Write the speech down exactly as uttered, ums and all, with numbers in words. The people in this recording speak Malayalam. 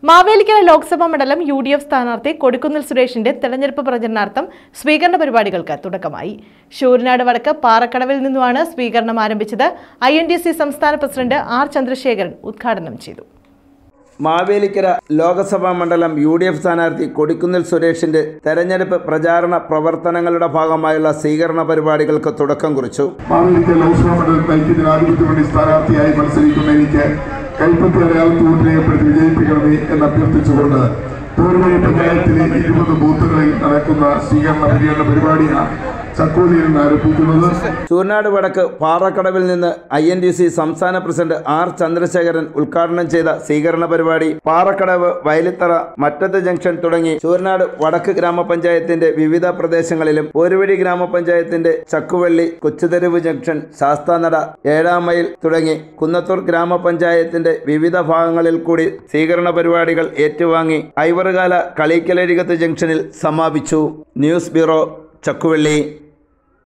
മാവേലിക്കര ലോക്സഭാ മണ്ഡലം യു ഡി എഫ് സ്ഥാനാർത്ഥി കൊടിക്കുന്നിൽ സുരേഷിന്റെ തെരഞ്ഞെടുപ്പ് പ്രചരണാർത്ഥം സ്വീകരണ പരിപാടികൾക്ക് തുടക്കമായി. ശൂരനാട് വടക്ക് പാറക്കടവിൽ നിന്നുമാണ് സ്വീകരണം ആരംഭിച്ചത്. ഐ എൻ ഡി സി സംസ്ഥാന പ്രസിഡന്റ് ആർ ചന്ദ്രശേഖരൻ ഉദ്ഘാടനം ചെയ്തു. മാവേലിക്കര ലോക്സഭാ മണ്ഡലം യു ഡി എഫ് സ്ഥാനാർത്ഥി കൊടിക്കുന്നിൽ സുരേഷിന്റെ തെരഞ്ഞെടുപ്പ് പ്രചാരണ പ്രവർത്തനങ്ങളുടെ ഭാഗമായുള്ള സ്വീകരണ പരിപാടികൾക്ക് തുടക്കം കുറിച്ചു. മാവേലിക്കര ലോക്സഭാ മണ്ഡലത്തിൽ ജനാധിപത്യ മുന്നണി സ്ഥാനാർത്ഥിയായി മത്സരിക്കുന്ന എനിക്ക് കൈപ്പത്തി അടയാളത്തിൽ വോട്ട് രേഖപ്പെടുത്തി വിജയിപ്പിക്കണമേ എന്ന് അഭ്യർത്ഥിച്ചുകൊണ്ട് തോർവഴി പഞ്ചായത്തിലെ ഇരുപത് ബൂത്തുകളിൽ നടക്കുന്ന സ്വീകരണ പര്യടന പരിപാടിയാണ് ചക്കോലിയിൽ നിന്ന് ആരംഭിക്കുന്നത്. ശൂരനാട് വടക്ക് പാറക്കടവിൽ നിന്ന് ഐ എൻ ഡി സി സംസ്ഥാന പ്രസിഡന്റ് ആർ ചന്ദ്രശേഖരൻ ഉദ്ഘാടനം ചെയ്ത സ്വീകരണ പരിപാടി പാറക്കടവ്, വയലിത്തറ, മറ്റത്ത് ജംഗ്ഷൻ തുടങ്ങി ശൂരനാട് വടക്ക് ഗ്രാമപഞ്ചായത്തിന്റെ വിവിധ പ്രദേശങ്ങളിലും പോരുവഴി ഗ്രാമപഞ്ചായത്തിന്റെ ചക്കുവള്ളി, കൊച്ചുതെരുവ് ജംഗ്ഷൻ, ശാസ്താനട, ഏഴാം മൈൽ തുടങ്ങി കുന്നത്തൂർ ഗ്രാമപഞ്ചായത്തിന്റെ വിവിധ ഭാഗങ്ങളിൽ കൂടി സ്വീകരണ പരിപാടികൾ ഏറ്റുവാങ്ങി ഐവറുകാല കളീക്കലരികത്ത് ജംഗ്ഷനിൽ സമാപിച്ചു. News bureau, Chakkuvalli.